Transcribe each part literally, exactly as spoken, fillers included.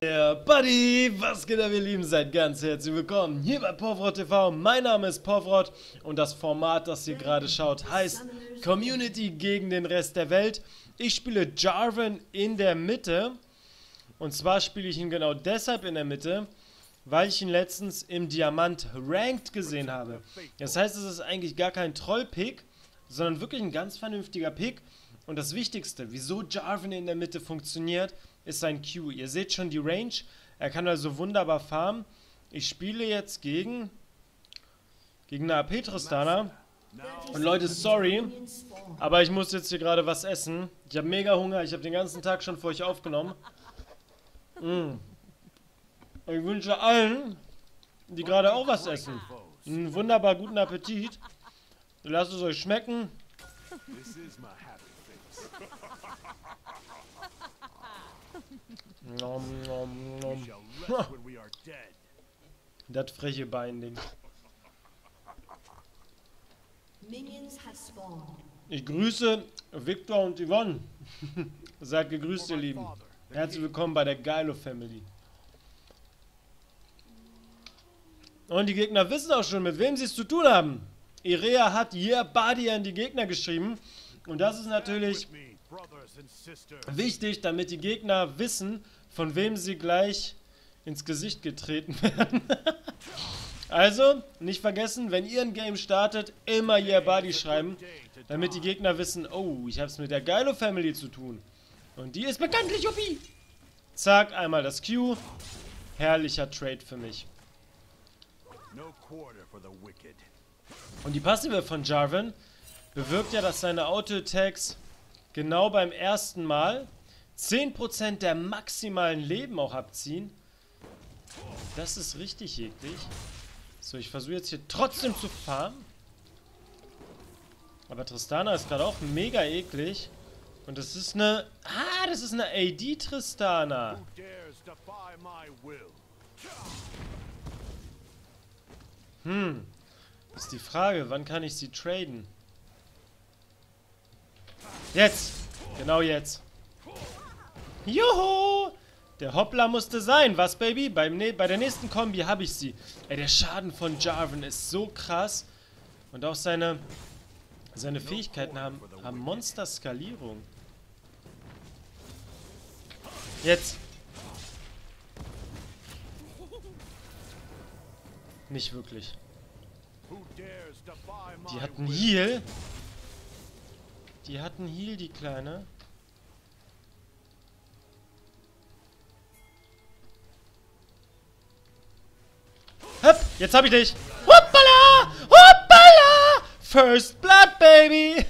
Ja, Buddy, was geht ab, ihr Lieben? Seid ganz herzlich willkommen hier bei Povrot T V. Mein Name ist Povrot und das Format, das ihr gerade schaut, heißt Community gegen den Rest der Welt. Ich spiele Jarvan in der Mitte und zwar spiele ich ihn genau deshalb in der Mitte, weil ich ihn letztens im Diamant Ranked gesehen habe. Das heißt, es ist eigentlich gar kein Troll-Pick, sondern wirklich ein ganz vernünftiger Pick. Und das Wichtigste, wieso Jarvan in der Mitte funktioniert, ist sein Q. Ihr seht schon die Range. Er kann also wunderbar farmen. Ich spiele jetzt gegen gegen eine A P-Tristana. Und Leute, sorry, aber ich muss jetzt hier gerade was essen. Ich habe mega Hunger. Ich habe den ganzen Tag schon für euch aufgenommen. Mm. Ich wünsche allen, die gerade auch was essen, einen wunderbar guten Appetit. Lasst es euch schmecken. Nom, nom, nom. Das freche Beinding. Ich grüße Victor und Yvonne. Seid gegrüßt, ihr Lieben. Herzlich willkommen bei der Geilo Family. Und die Gegner wissen auch schon, mit wem sie es zu tun haben. Irea hat Yeah Buddy an die Gegner geschrieben. Und das ist natürlich wichtig, damit die Gegner wissen, von wem sie gleich ins Gesicht getreten werden. Also, nicht vergessen, wenn ihr ein Game startet, immer Yeah Buddy schreiben, damit die Gegner wissen, oh, ich habe es mit der Geilo Family zu tun. Und die ist bekanntlich O P. Zack, einmal das Q. Herrlicher Trade für mich. Und die Passive von Jarvan bewirkt ja, dass seine Auto-Attacks genau beim ersten Mal zehn Prozent der maximalen Leben auch abziehen. Das ist richtig eklig. So, ich versuche jetzt hier trotzdem zu farmen. Aber Tristana ist gerade auch mega eklig. Und das ist eine... Ah, das ist eine A D-Tristana. Hm. Das ist die Frage, wann kann ich sie traden? Jetzt! Genau jetzt. Juhu! Der Hoppla musste sein, was, Baby? Beim ne bei der nächsten Kombi habe ich sie. Ey, der Schaden von Jarvan ist so krass. Und auch seine, seine Fähigkeiten haben, haben Monster-Skalierung. Jetzt! Nicht wirklich. Die hat einen Heal. Die hat einen Heal, die Kleine. Hopp, jetzt hab ich dich. Hoppala! Hoppala! First Blood, Baby!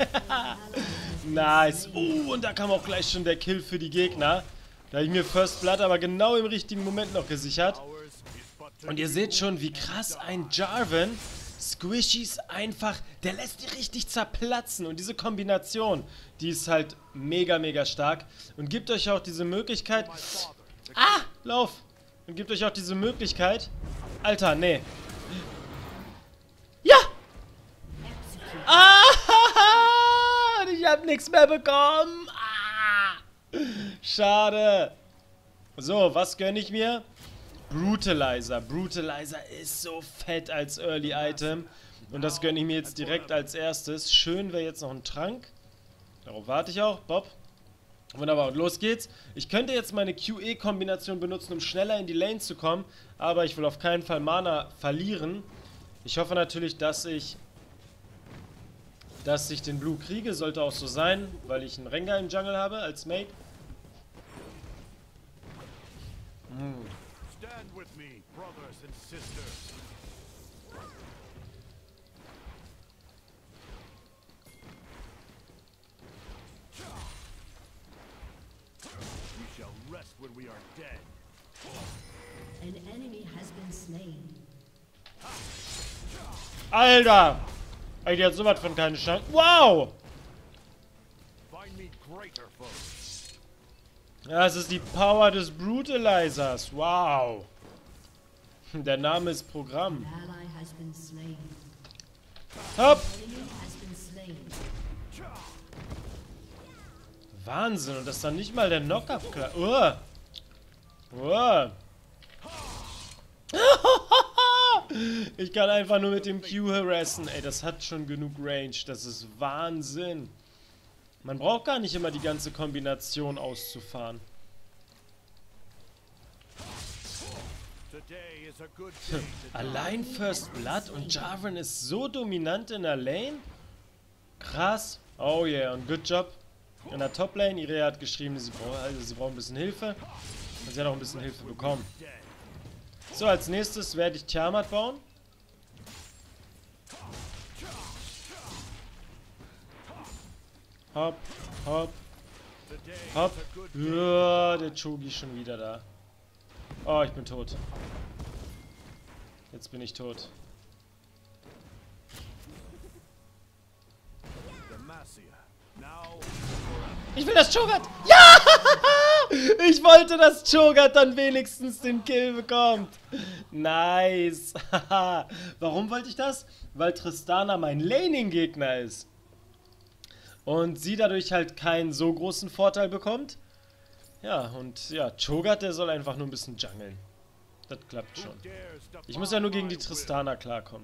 Nice. Uh, und da kam auch gleich schon der Kill für die Gegner. Da habe ich mir First Blood aber genau im richtigen Moment noch gesichert. Und ihr seht schon, wie krass ein Jarvan Squishies einfach, der lässt die richtig zerplatzen. Und diese Kombination, die ist halt mega, mega stark. Und gibt euch auch diese Möglichkeit... Ah, lauf! Und gibt euch auch diese Möglichkeit... Alter, nee. Ja! Ah! Ich hab nichts mehr bekommen. Ah! Schade. So, was gönne ich mir? Brutalizer. Brutalizer ist so fett als Early Item. Und das gönne ich mir jetzt direkt als erstes. Schön wäre jetzt noch ein Trank. Darauf warte ich auch. Bob. Wunderbar. Und los geht's. Ich könnte jetzt meine Q E-Kombination benutzen, um schneller in die Lane zu kommen. Aber ich will auf keinen Fall Mana verlieren. Ich hoffe natürlich, dass ich... dass ich den Blue kriege. Sollte auch so sein, weil ich einen Rengar im Jungle habe als Mate. Hm. Stand with me, brothers and sisters. We shall rest when we are dead. An enemy has been slain. Alter! Ey, die hat sowas von keine Chance. Wow! Find me greater foes. Ja, es ist die Power des Brutalizers. Wow. Der Name ist Programm. Ally has been slain. Hopp! Enemy has been slain. Wahnsinn. Und das ist dann nicht mal der Knock-Up klar. Uh. Wow. Ich kann einfach nur mit dem Q harassen. Ey, das hat schon genug Range. Das ist Wahnsinn. Man braucht gar nicht immer die ganze Kombination auszufahren. Allein First Blood und Jarvan ist so dominant in der Lane? Krass. Oh yeah, und good job. In der Top-Lane, Irea hat geschrieben, sie braucht also sie braucht ein bisschen Hilfe. Und sie hat auch ein bisschen Hilfe bekommen. So, als nächstes werde ich Tiamat bauen. Hopp, hopp, hopp. Ja, der Chogi schon wieder da. Oh, ich bin tot. Jetzt bin ich tot. Ich will das Cho'Gath! Ja! Ich wollte, dass Cho'Gath dann wenigstens den Kill bekommt. Nice. Warum wollte ich das? Weil Tristana mein Laning-Gegner ist. Und sie dadurch halt keinen so großen Vorteil bekommt. Ja, und ja, Cho'Gath, der soll einfach nur ein bisschen jungeln. Das klappt schon. Ich muss ja nur gegen die Tristana klarkommen.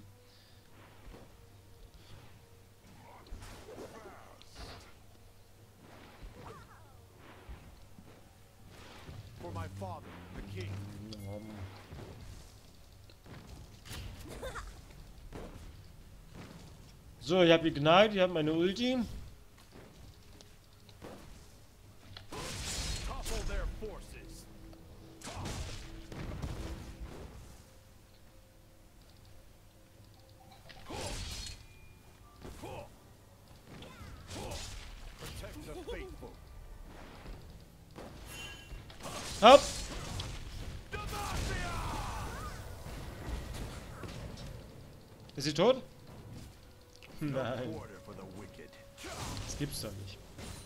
So, ich habe Ignite, ich habe meine Ulti. Hopp! Ist sie tot? Nein. Das gibt's doch nicht.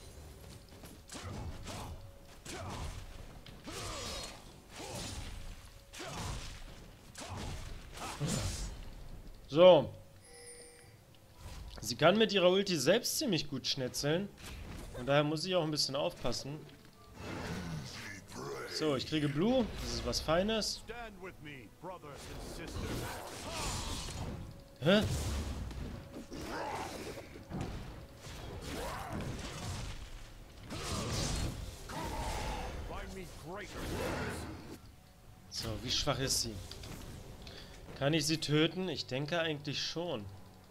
So. Sie kann mit ihrer Ulti selbst ziemlich gut schnetzeln. Und daher muss ich auch ein bisschen aufpassen. So, ich kriege Blue. Das ist was Feines. Hä? So, wie schwach ist sie? Kann ich sie töten? Ich denke eigentlich schon.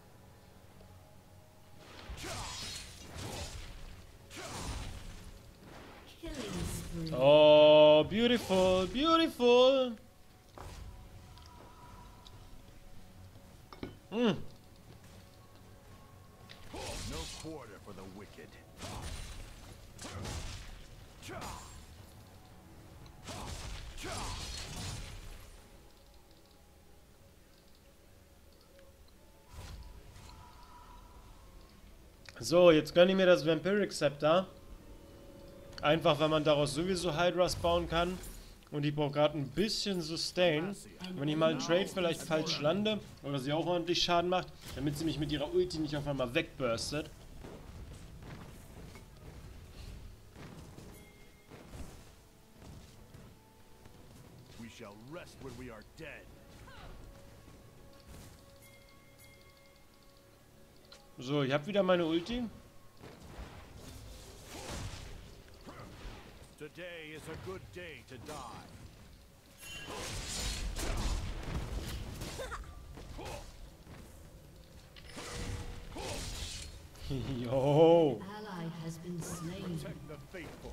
Oh, beautiful, beautiful. Hm. No quarter for the wicked. So, jetzt gönne ich mir das Vampiric Scepter. Einfach, weil man daraus sowieso Hydras bauen kann. Und ich brauche gerade ein bisschen Sustain. Wenn ich mal einen Trade vielleicht falsch lande oder sie auch ordentlich Schaden macht, damit sie mich mit ihrer Ulti nicht auf einmal wegburstet. We shall rest when we are dead. So, ich habe wieder meine Ulti. Today is a good day to die. Yo. Ally has been slain. Protect the faithful.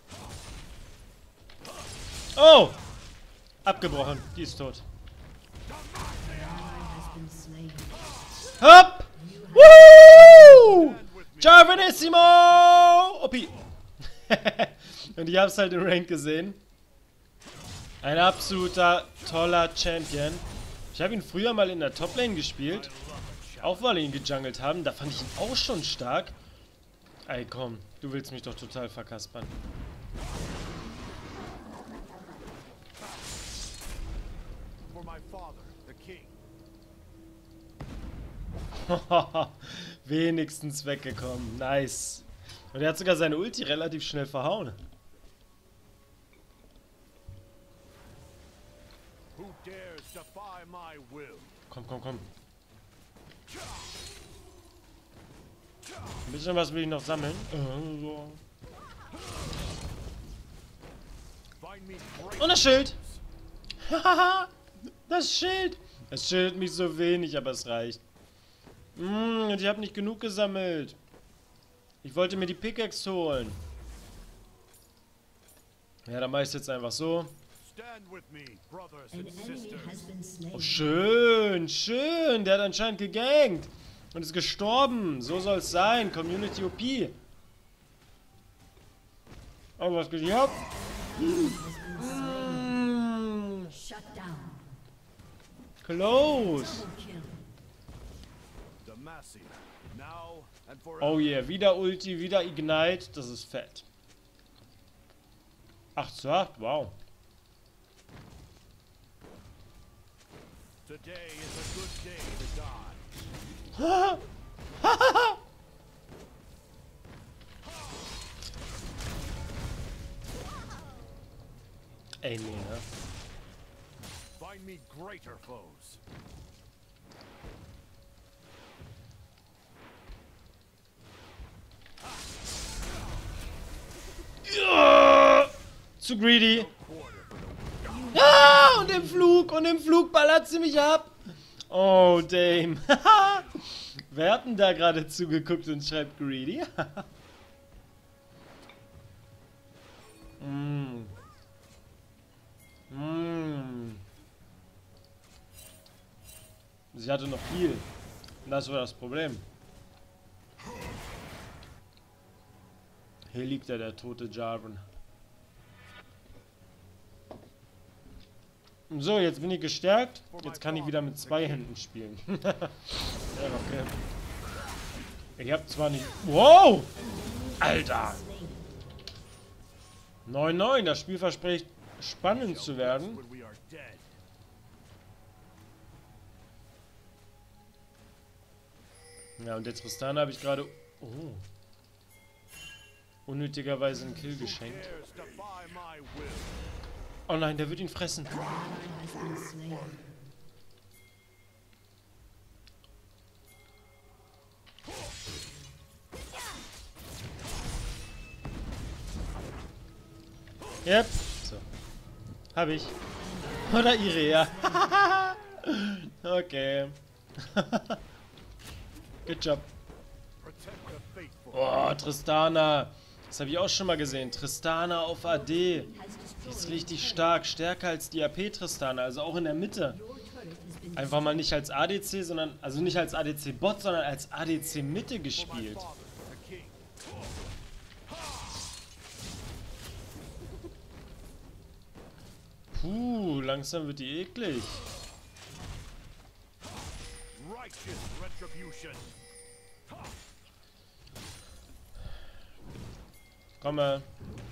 Oh! Abgebrochen. Die ist tot. Ally has been slain. Hopp! Woo! Jarvanissimo! O P. Und ich hab's halt im Rank gesehen. Ein absoluter toller Champion. Ich habe ihn früher mal in der Toplane gespielt. Auch weil wir ihn gejungelt haben. Da fand ich ihn auch schon stark. Ey, komm. Du willst mich doch total verkaspern. For my father, the king. Wenigstens weggekommen. Nice. Und er hat sogar seine Ulti relativ schnell verhauen. defy my will. Komm, komm, komm. Ein bisschen was will ich noch sammeln. Äh, so. Find me great. Und das Schild. Hahaha. Das Schild. Es schildet mich so wenig, aber es reicht. Mm, und ich habe nicht genug gesammelt. Ich wollte mir die Pickaxe holen. Ja, dann mache ich es jetzt einfach so. Stand with me, brothers An and enemy sisters. has been slain. Oh, schön, schön. Der hat anscheinend gegankt. Und ist gestorben. So soll es sein. Community O P. Oh, was geht hier ab? Mm, Shut down. close. Double kill. Demacia, now and forever. Oh yeah, wieder Ulti, wieder Ignite. Das ist fett. acht zu acht, wow. Today is a good day to die. Ey, nee, ne? Find me greater foes. Ja! Zu greedy. Ja, und im Flug, und im Flug ballert sie mich ab. Oh, Dame. Wer hat denn da gerade zugeguckt und schreibt greedy? mm. Mm. Sie hatte noch viel. Und das war das Problem. Hier liegt ja der tote Jarvan. So, jetzt bin ich gestärkt. Jetzt kann ich wieder mit zwei Händen spielen. Ja, okay. Ich hab zwar nicht... Wow! Alter! neun neun, das Spiel verspricht spannend zu werden. When we are dead. Ja, und der Tristana habe ich gerade... Oh. Unnötigerweise einen Kill geschenkt. Dares defy my will. Oh nein, der wird ihn fressen. Ally has been slain. Yep. So. Hab ich. Oder Irea. Okay. Good job. Protect the faithful. Oh, Tristana. Das habe ich auch schon mal gesehen. Tristana auf A D. Die ist richtig stark. Stärker als die A P-Tristana. Also auch in der Mitte. Your turret has been Einfach mal nicht als A D C, sondern... Also nicht als A D C-Bot, sondern als A D C-Mitte gespielt. Father, the king. Puh, langsam wird die eklig. Righteous retribution. Komme.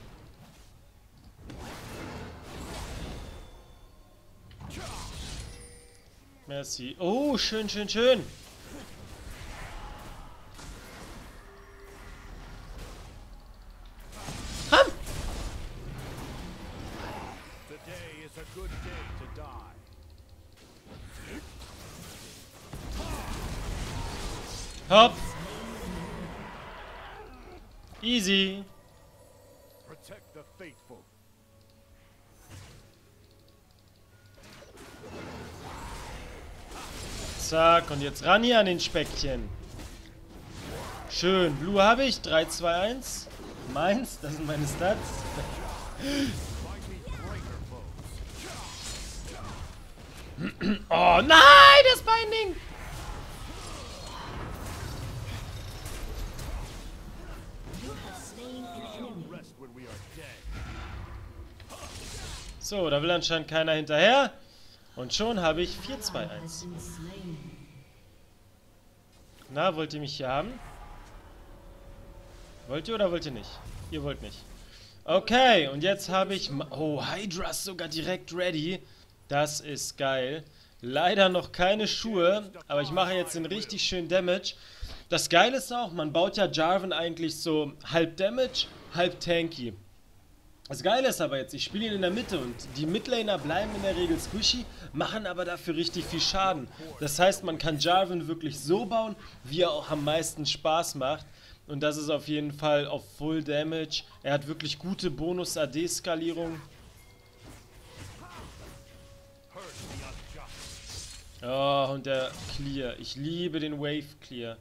Merci. Oh, schön, schön, schön. Ham! Today is a good day to die. Hopp. Easy. Protect the faithful. Zack, und jetzt ran hier an den Speckchen. Schön. Blue habe ich. drei, zwei, eins. Meins, das sind meine Stats. Find me greater foes. Oh nein, das Binding! You have slain an enemy. Rest when we are dead. So, da will anscheinend keiner hinterher. Und schon habe ich vier, zwei, Ally eins. has been slain. Na, wollt ihr mich hier haben? Wollt ihr oder wollt ihr nicht? Ihr wollt nicht. Okay, und jetzt habe ich... Ma- Oh, Hydra ist sogar direkt ready. Das ist geil. Leider noch keine Schuhe, aber ich mache jetzt den richtig schönen Damage. Das Geile ist auch, man baut ja Jarvan eigentlich so halb Damage, halb tanky. Das Geile ist aber jetzt, ich spiele ihn in der Mitte und die Midlaner bleiben in der Regel squishy, machen aber dafür richtig viel Schaden. Das heißt, man kann Jarvan wirklich so bauen, wie er auch am meisten Spaß macht. Und das ist auf jeden Fall auf Full Damage. Er hat wirklich gute Bonus-A D-Skalierung. Oh, und der Clear. Ich liebe den Wave Clear.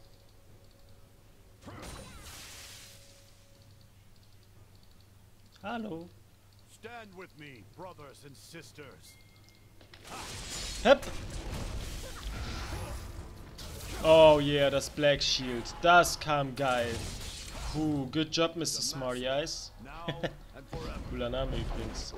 Hallo. Stand with me, brothers and sisters. Hep. Oh yeah, das Black Shield. Das kam geil. Puh, good job, Mister Smarty Eyes. Now and forever. Cooler Name übrigens.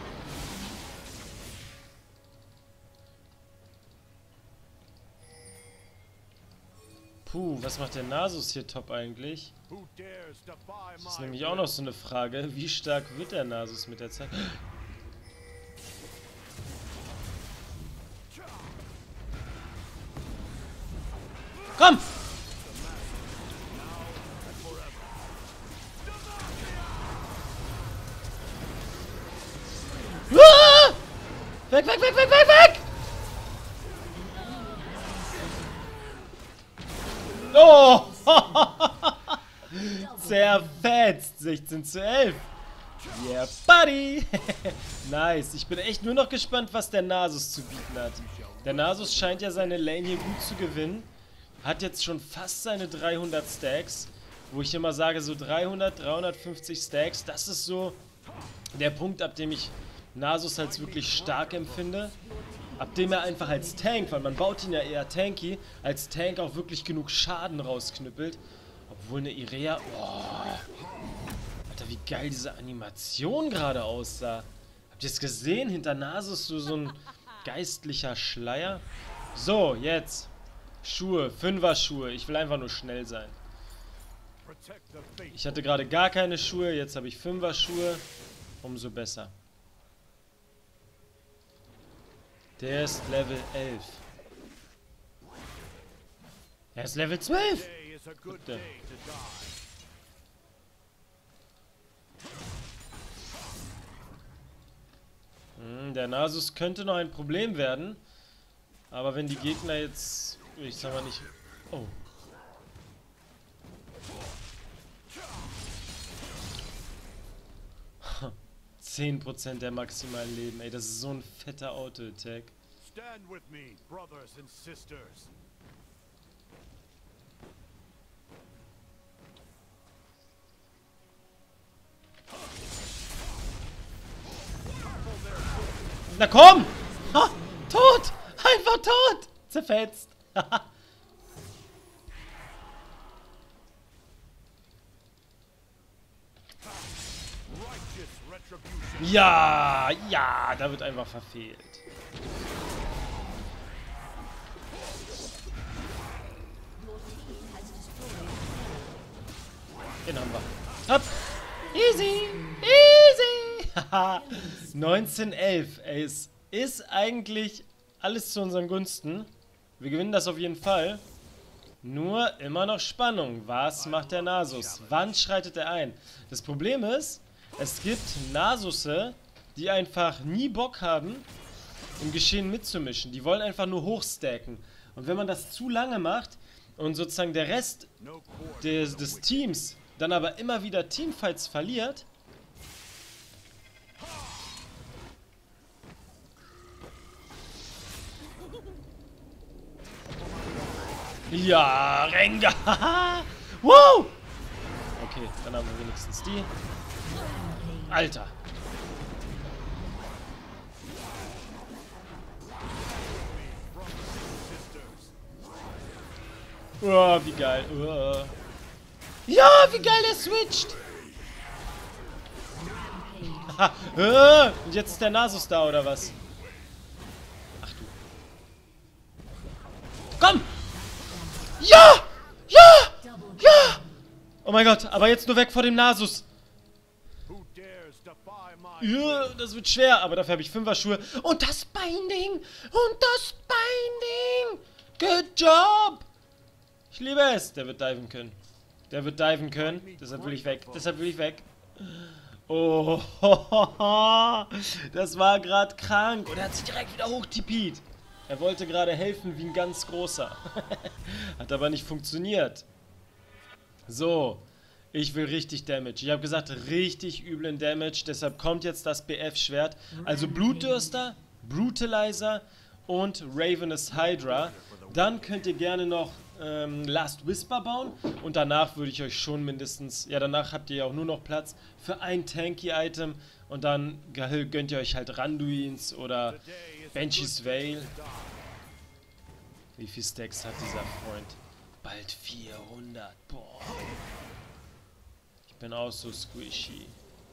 Puh, was macht der Nasus hier top eigentlich? Who dares defy Das ist my nämlich auch noch so eine Frage. Wie stark wird der Nasus mit der Zeit? Komm! Ah! Weg, weg, weg, weg, weg, weg! Oh! Zerfetzt! sechzehn zu elf. Yeah, buddy! Nice. Ich bin echt nur noch gespannt, was der Nasus zu bieten hat. Der Nasus scheint ja seine Lane hier gut zu gewinnen. Hat jetzt schon fast seine dreihundert Stacks. Wo ich immer sage, so dreihundert, dreihundertfünfzig Stacks. Das ist so der Punkt, ab dem ich Nasus als wirklich stark empfinde. Ab dem er einfach als Tank, weil man baut ihn ja eher tanky, als Tank auch wirklich genug Schaden rausknüppelt. Obwohl eine Irea... Oh, Alter, wie geil diese Animation gerade aussah. Habt ihr es gesehen? Hinter Nasus so, so ein geistlicher Schleier. So, jetzt. Schuhe, Fünfer-Schuhe. Ich will einfach nur schnell sein. Ich hatte gerade gar keine Schuhe, jetzt habe ich Fünfer-Schuhe. Umso besser. Der ist Level elf. Er ist Level zwölf. day is a good Bitte. day to die. Hm, der Nasus könnte noch ein Problem werden. Aber wenn die Gegner jetzt... Ich sag mal nicht... Oh. zehn Prozent der maximalen Leben, ey. Das ist so ein fetter Auto-Attack. Stand with me, brothers and sisters. Na komm! Ha! Tot! Einfach tot! Zerfetzt! Righteous retribution. Ja! Ja! Da wird einfach verfehlt. Den haben wir. Hopp! Easy! Easy! Haha! neunzehn elf. Ey, es ist eigentlich alles zu unseren Gunsten. Wir gewinnen das auf jeden Fall. Nur immer noch Spannung. Was macht der Nasus? Wann schreitet er ein? Das Problem ist, es gibt Nasusse, die einfach nie Bock haben, im Geschehen mitzumischen. Die wollen einfach nur hochstacken. Und wenn man das zu lange macht und sozusagen der Rest No quarter. des, des Teams dann aber immer wieder Teamfights verliert, ja, Rengar! Wow! Okay, dann haben wir wenigstens die. Alter! Oh, wie geil. Oh. Ja, wie geil der switcht! Haha, äh, und jetzt ist der Nasus da, oder was? Ach du. Komm! Ja! Ja! Ja! Oh mein Gott, aber jetzt nur weg vor dem Nasus. Who dares defy my Ja, das wird schwer, aber dafür habe ich Fünfer-Schuhe. Und das Binding! Und das Binding! Good job! Ich liebe es. Der wird diven können. Der wird diven können. Deshalb will ich weg. Deshalb will ich weg. Oh, das war gerade krank. Und er hat sich direkt wieder hochtipiert. Er wollte gerade helfen wie ein ganz großer. Hat aber nicht funktioniert. So, ich will richtig Damage. Ich habe gesagt, richtig üblen Damage. Deshalb kommt jetzt das B F-Schwert. Also Blutdürster, Brutalizer und Ravenous Hydra. Dann könnt ihr gerne noch ähm, Last Whisper bauen. Und danach würde ich euch schon mindestens... Ja, danach habt ihr ja auch nur noch Platz für ein Tanky-Item. Und dann gönnt ihr euch halt Randuins oder Banshee's Veil. Wie viel Stacks hat dieser Freund? Bald vierhundert. Boah. Ich bin auch so squishy.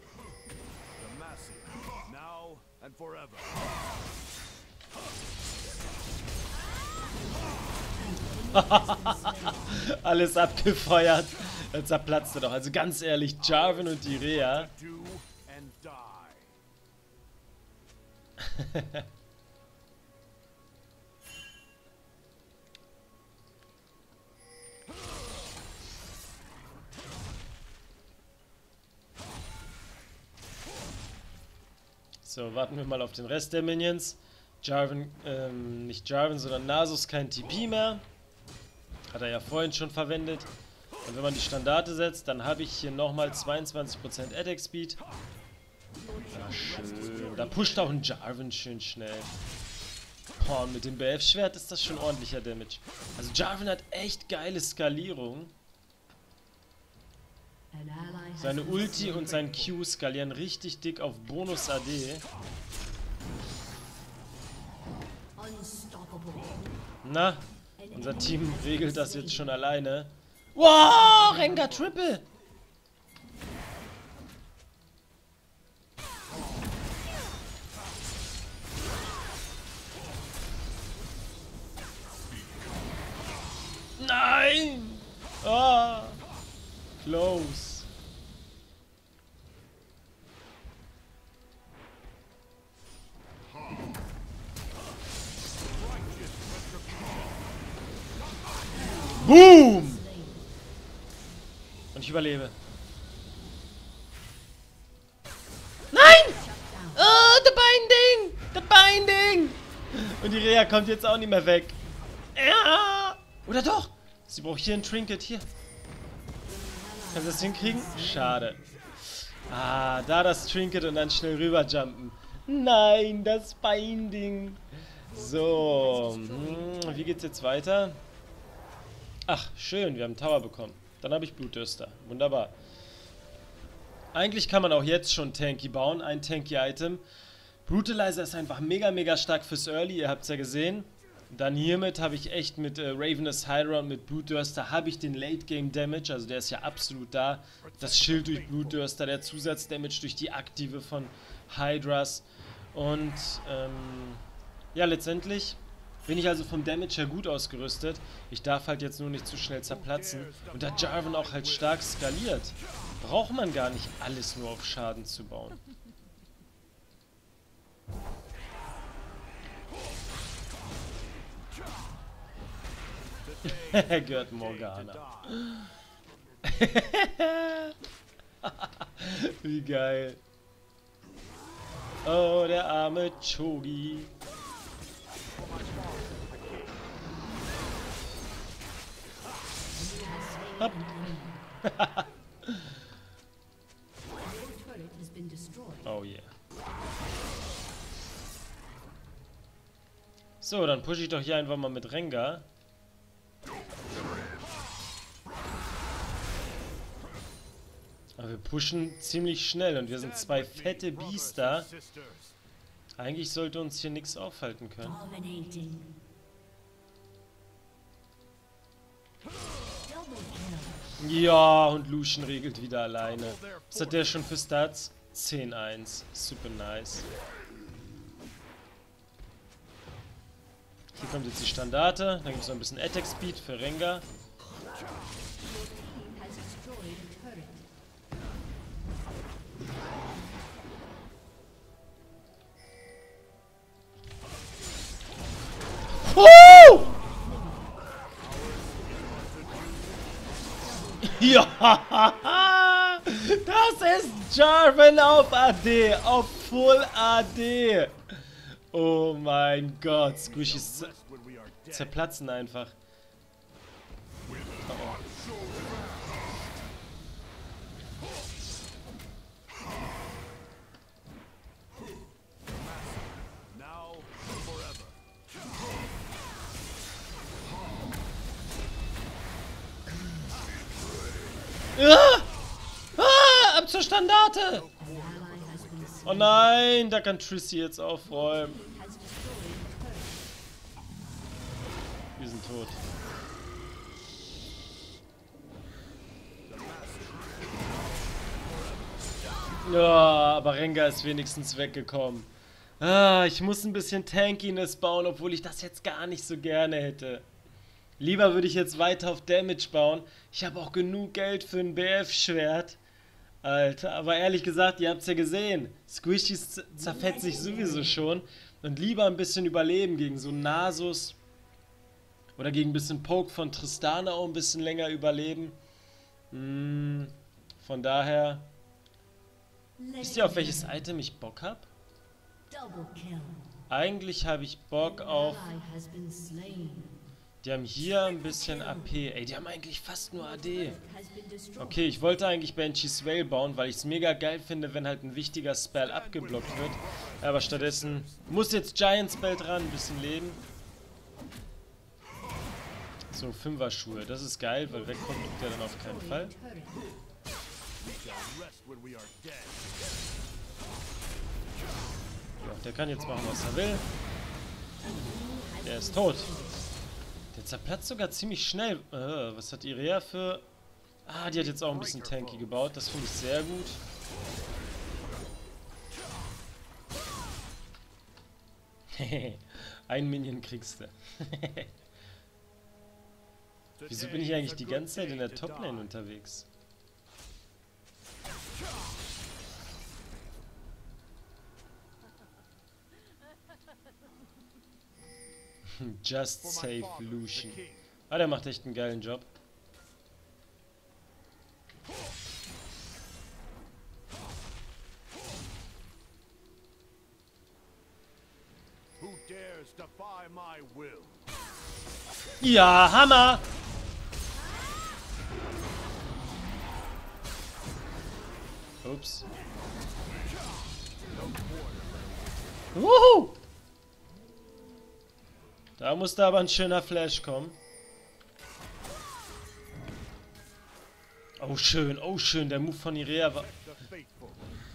Alles abgefeuert. Jetzt zerplatzt er doch. Also ganz ehrlich, Jarvan und die Rhea. So, warten wir mal auf den Rest der Minions. Jarvan, ähm, nicht Jarvan, sondern Nasus kein T P mehr. Hat er ja vorhin schon verwendet. Und wenn man die Standarte setzt, dann habe ich hier nochmal zweiundzwanzig Prozent Attack Speed. Ja, schön. Da pusht auch ein Jarvan schön schnell. Boah, und mit dem B F-Schwert ist das schon ordentlicher Damage. Also Jarvan hat echt geile Skalierung. Seine Ulti und sein Q skalieren richtig dick auf Bonus A D. Na, unser Team regelt das jetzt schon alleine. Wow, Rengar Triple! Nein! Ah! Close. Boom! Und ich überlebe. Nein! Oh, the Binding! The Binding! Und die Rhea kommt jetzt auch nicht mehr weg. Ja! Oder doch? Sie braucht hier ein Trinket. Hier. Kannst du das hinkriegen? Schade. Ah, da das Trinket und dann schnell rüberjumpen. Nein, das Binding. So. Hm, wie geht's jetzt weiter? Ach, schön, wir haben einen Tower bekommen. Dann habe ich Blutdürster. Wunderbar. Eigentlich kann man auch jetzt schon Tanky bauen. Ein Tanky-Item. Brutalizer ist einfach mega, mega stark fürs Early. Ihr habt es ja gesehen. Dann hiermit habe ich echt mit äh, Ravenous Hydra und mit Blutdürster habe ich den Late Game Damage, also der ist ja absolut da. Das Schild durch Blutdürster, der Zusatzdamage durch die Aktive von Hydras. Und ähm, ja, letztendlich bin ich also vom Damage her gut ausgerüstet. Ich darf halt jetzt nur nicht zu schnell zerplatzen. Und da Jarvan auch halt stark skaliert, braucht man gar nicht alles nur auf Schaden zu bauen. Gehört Morgana. Wie geil. Oh, der arme Chogi. Hopp. Oh yeah. So, dann pushe ich doch hier einfach mal mit Rengar. Aber wir pushen ziemlich schnell und wir sind zwei fette Biester. Eigentlich sollte uns hier nichts aufhalten können. Ja, und Lucian regelt wieder alleine. Was hat der schon für Stats? zehn eins. Super nice. Hier kommt jetzt die Standarte. Dann gibt es noch ein bisschen Attack Speed für Rengar. Oh! Ja! Das ist Jarvan auf A D, auf Full A D. Oh mein Gott, Squishies Rest when we are dead. zerplatzen einfach. Oh, oh. Now and forever. Ah! Ah! Ab zur Standarte! An ally has been slain. Oh nein, da kann Trissy jetzt aufräumen. Has destroyed a turret. Wir sind tot. Ja, aber Rengar ist wenigstens weggekommen. Ah, ich muss ein bisschen Tankiness bauen, obwohl ich das jetzt gar nicht so gerne hätte. Lieber würde ich jetzt weiter auf Damage bauen. Ich habe auch genug Geld für ein B F-Schwert. Alter, aber ehrlich gesagt, ihr habt es ja gesehen. Squishies zerfetzt sich sowieso schon. Und lieber ein bisschen überleben gegen so Nasus. Oder gegen ein bisschen Poke von Tristana auch ein bisschen länger überleben. Hm, von daher... Wisst ihr, auf welches Item ich Bock habe? Double kill. Eigentlich habe ich Bock auf... Ally has been slain. Die haben hier ein bisschen A P. Ey, die haben eigentlich fast nur A D. Has been destroyed. Okay, ich wollte eigentlich Banshee's Veil bauen, weil ich es mega geil finde, wenn halt ein wichtiger Spell abgeblockt wird. Aber stattdessen muss jetzt Giant Spell dran, ein bisschen leben. So, Fünfer-Schuhe. Das ist geil, weil wegkommt der dann auf keinen Fall. Turret. Rest when we are dead. Ja, der kann jetzt machen, was er will. Der ist tot. Der zerplatzt sogar ziemlich schnell. Äh, was hat Irea für... Ah, die hat jetzt auch ein bisschen tanky gebaut. Das finde ich sehr gut. Hehe. Ein Minion kriegst du. Wieso bin ich eigentlich die ganze Zeit in der Toplane unterwegs? Just save Lucian. Ah, der macht echt einen geilen Job. Who dares defy my will? Ja, Hammer! Ups. Wuhu! Da musste aber ein schöner Flash kommen. Oh schön, oh schön, der Move von Irea war... The faithful.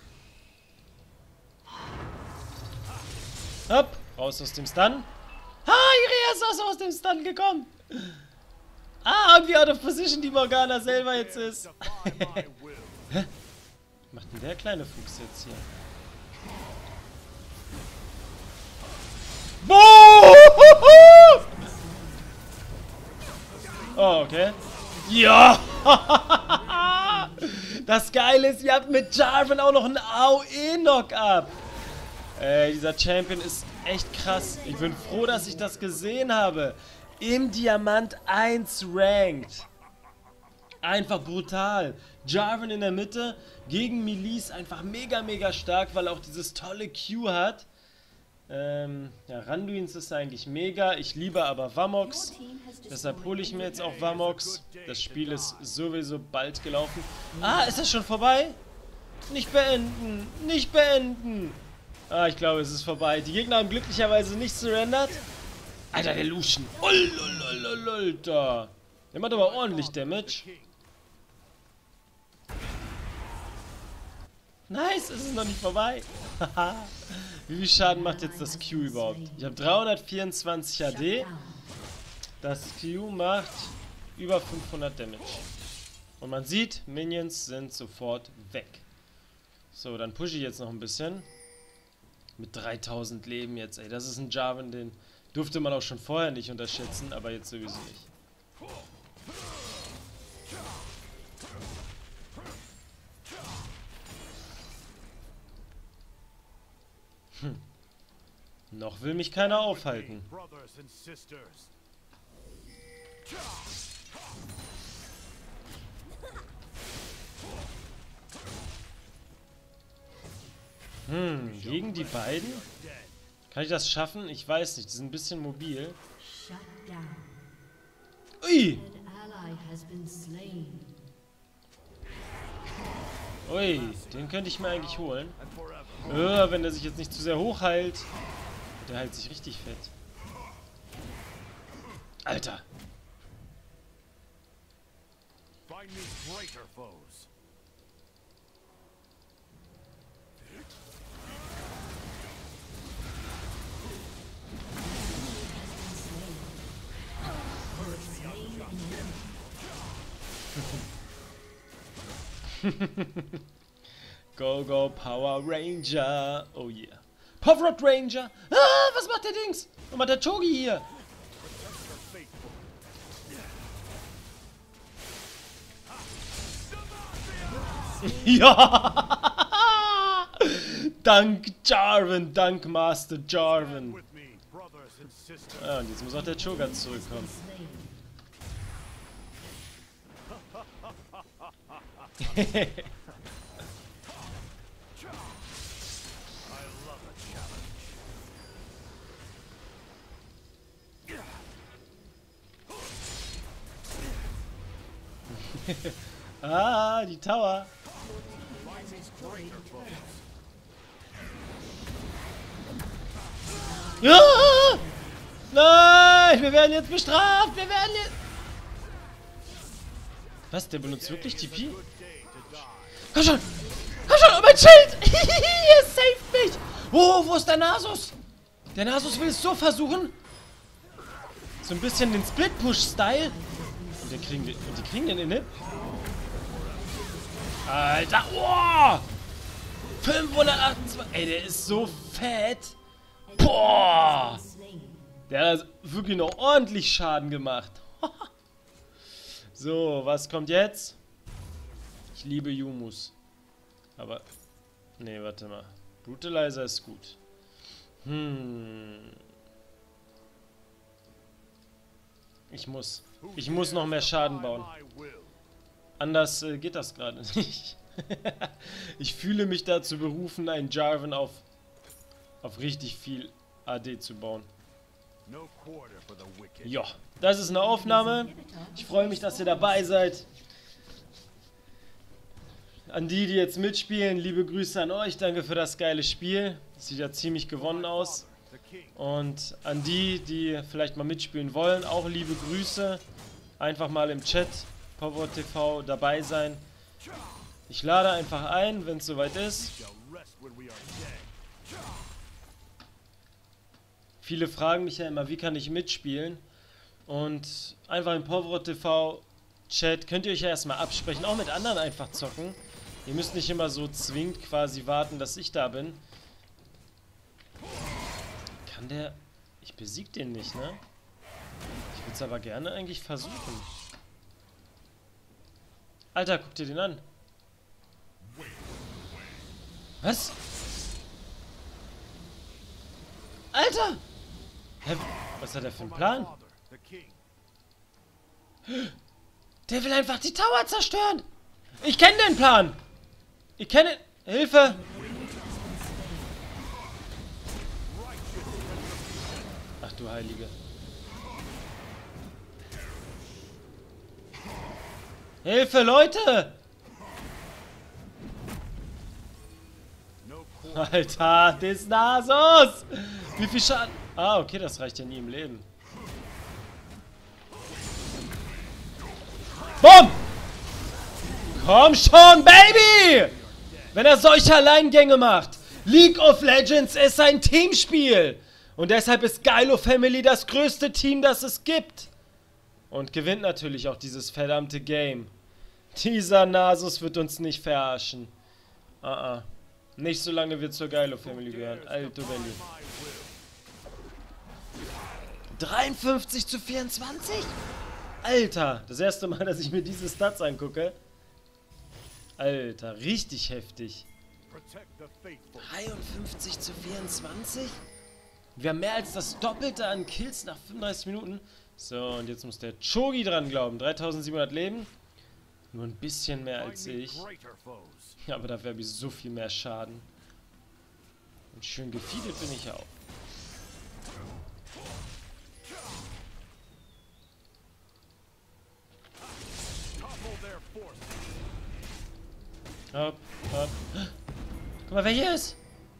Hopp, raus aus dem Stun. Ha, Irea ist auch so aus dem Stun gekommen. Ah, und wie out of position die Morgana selber jetzt ist. Defy my will. Was macht denn der kleine Fuchs jetzt hier? Boah! Oh, okay. Ja! Das Geile ist, ihr habt mit Jarvan auch noch einen A O E-Knock-Up. Ey, dieser Champion ist echt krass. Ich bin froh, dass ich das gesehen habe. Im Diamant eins Ranked. Einfach brutal. Jarvan in der Mitte gegen Melis einfach mega, mega stark, weil er auch dieses tolle Q hat. Ähm, ja, Randuins ist eigentlich mega. Ich liebe aber Vamox. Deshalb hole ich mir jetzt auch Vamox. Das Spiel ist sowieso bald gelaufen. Ah, ist das schon vorbei? Nicht beenden. Nicht beenden. Ah, ich glaube, es ist vorbei. Die Gegner haben glücklicherweise nicht surrendert. Alter, der Lucian. Alter. Der macht aber ordentlich Damage. Nice, es ist noch nicht vorbei. Wie viel Schaden macht jetzt das Q überhaupt? Ich habe dreihundertvierundzwanzig A D. Das Q macht über fünfhundert Damage. Und man sieht, Minions sind sofort weg. So, dann pushe ich jetzt noch ein bisschen. Mit dreitausend Leben jetzt, ey. Das ist ein Jarvan, den durfte man auch schon vorher nicht unterschätzen, aber jetzt sowieso nicht. Hm. Noch will mich keiner aufhalten. Brothers and sisters. Hm, gegen die beiden? Kann ich das schaffen? Ich weiß nicht, die sind ein bisschen mobil. Shut down. Ui! An ally has been slain. Ui, den könnte ich mir eigentlich holen. Äh, wenn der sich jetzt nicht zu sehr hoch heilt. Der heilt sich richtig fett. Alter! Find me greater foes. Go, go, Power Ranger. Oh yeah. Povrod Ranger. Ah, was macht der Dings? Was macht der Chogi hier? Ja! Dank Jarvan, dank Master Jarvan. With me, brothers and sisters. Ah, und jetzt muss auch der Cho'Gath zurückkommen. Slain. I love a challenge. Ah, die Tower. Ja! Nein, wir werden jetzt bestraft. Wir werden jetzt... Was, der benutzt wirklich T P? Komm schon! Komm schon! Oh, mein Schild! Ihr saved mich! Oh, wo ist der Nasus? Der Nasus will es so versuchen. So ein bisschen den Split-Push-Style. Und, den kriegen die, und die kriegen den Inhib. Alter, oh! fünfhundertachtundzwanzig. Ey, der ist so fett. Boah! Slain. Der hat wirklich noch ordentlich Schaden gemacht. So, was kommt jetzt? Ich liebe Yumus. Aber, nee, warte mal. Brutalizer ist gut. Hm. Ich muss. Ich muss noch mehr Schaden bauen. Anders äh, geht das gerade nicht. Ich fühle mich dazu berufen, einen Jarvan auf, auf richtig viel A D zu bauen. No quarter for the wicked. Ja, das ist eine Aufnahme. Ich freue mich, dass ihr dabei seid. An die, die jetzt mitspielen, liebe Grüße an euch. Danke für das geile Spiel. Sieht ja ziemlich gewonnen aus. The king. Und an die, die vielleicht mal mitspielen wollen, auch liebe Grüße. Einfach mal im Chat, Povrod T V, dabei sein. Ich lade einfach ein, wenn es soweit ist. Shall rest when we are dead. Viele fragen mich ja immer, wie kann ich mitspielen? Und einfach im Povrod T V Chat könnt ihr euch ja erstmal absprechen, auch mit anderen einfach zocken. Ihr müsst nicht immer so zwingend quasi warten, dass ich da bin. Kann der... Ich besieg den nicht, ne? Ich würde es aber gerne eigentlich versuchen. Alter, guck dir den an. Was? Alter! Hä, was hat er für einen Plan? Father, the king. Der will einfach die Tower zerstören! Ich kenne den Plan! Ich kenne... Hilfe! Ach du Heilige. Hilfe, Leute! No quarter. Alter, des Nasus! Wie viel Schaden? Ah, okay, das reicht ja nie im Leben. Bumm! Komm schon, Baby! Wenn er solche Alleingänge macht. League of Legends ist ein Teamspiel. Und deshalb ist Gylo Family das größte Team, das es gibt. Und gewinnt natürlich auch dieses verdammte Game. Dieser Nasus wird uns nicht verarschen. Ah, ah. Nicht solange wir zur Gylo Family gehören. Alto Belli. dreiundfünfzig zu vierundzwanzig? Alter, das erste Mal, dass ich mir diese Stats angucke. Alter, richtig heftig. Protect the faithful. dreiundfünfzig zu vierundzwanzig? Wir haben mehr als das Doppelte an Kills nach fünfunddreißig Minuten. So, und jetzt muss der Chogi dran glauben. dreitausendsiebenhundert Leben. Nur ein bisschen mehr als Find me ich. greater foes. Ja, aber dafür habe ich so viel mehr Schaden. Und schön gefeedet bin ich auch. Hopp, hopp. Guck mal, wer hier ist.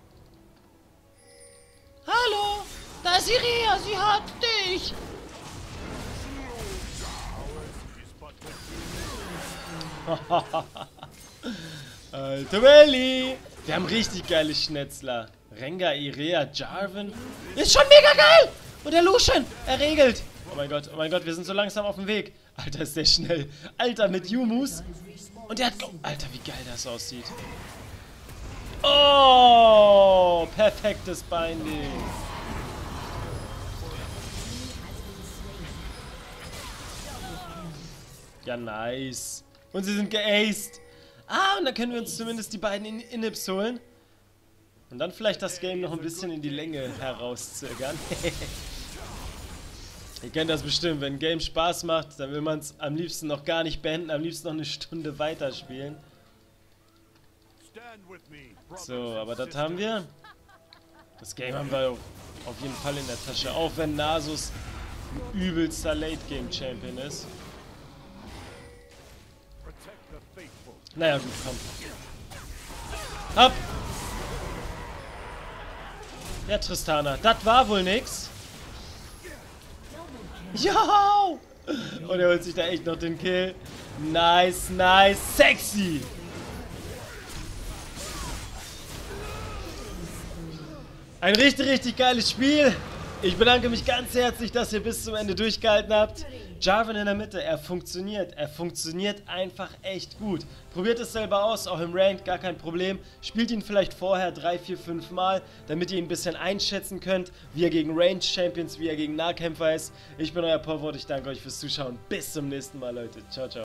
Hallo, da ist Irea, sie hat dich. Alter Belly. Wir haben richtig geile Schnetzler. Rengar, Irea, Jarvan. Ist schon mega geil. Und der Lucian, er regelt. Oh mein Gott, oh mein Gott, wir sind so langsam auf dem Weg. Alter, ist der schnell. Alter, mit Yumus. Und der hat... Alter, wie geil das aussieht. Oh, perfektes Binding. Ja, nice. Und sie sind geaced. Ah, und dann können wir uns zumindest die beiden in Inhibs holen. Und dann vielleicht das Game noch ein bisschen in die Länge herauszögern. Ihr kennt das bestimmt, wenn ein Game Spaß macht, dann will man es am liebsten noch gar nicht beenden, am liebsten noch eine Stunde weiterspielen. So, aber das haben wir. Das Game haben wir auf jeden Fall in der Tasche, auch wenn Nasus ein übelster Late-Game-Champion ist. Naja, gut, komm. Hopp! Ja, Tristana, das war wohl nix. Jo! Und er holt sich da echt noch den Kill. Nice, nice, sexy! Ein richtig, richtig geiles Spiel. Ich bedanke mich ganz herzlich, dass ihr bis zum Ende durchgehalten habt. Jarvan in der Mitte, er funktioniert. Er funktioniert einfach echt gut. Probiert es selber aus, auch im Ranked, gar kein Problem. Spielt ihn vielleicht vorher drei, vier, fünf Mal, damit ihr ihn ein bisschen einschätzen könnt, wie er gegen Range Champions, wie er gegen Nahkämpfer ist. Ich bin euer Povroth, ich danke euch fürs Zuschauen. Bis zum nächsten Mal, Leute. Ciao, ciao.